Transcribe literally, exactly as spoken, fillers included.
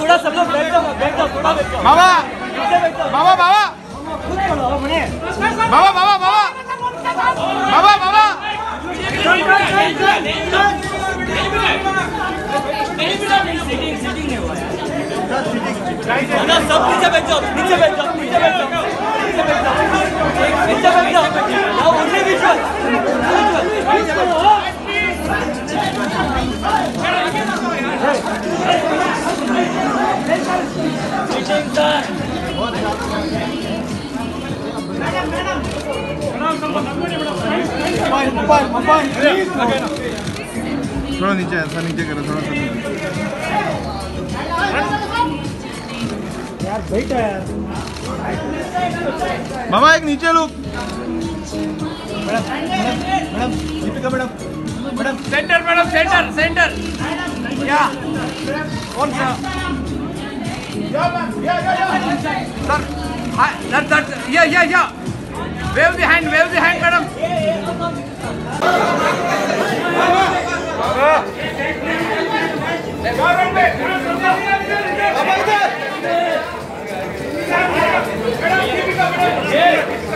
थोड़ा सब लोग बैठ जाओ, बैठ जाओ, थोड़ा बैठ जाओ। बाबा बाबा बाबा खुद चलो मने बाबा बाबा बाबा बाबा बाबा सब नीचे बैठ जाओ, नीचे बैठ जाओ, नीचे बैठ जाओ, नीचे बैठ जाओ, नीचे बैठ जाओ। now only visual, visual। थोड़ा नीचे, ऐसा नीचे करो, थोड़ा सा यार बैठा यार। मामा एक नीचे look. Madam madam Deepika madam madam centre madam centre centre या कौन सा sir hi sir sir yeah yeah yeah wave the hand wave the hand madam madam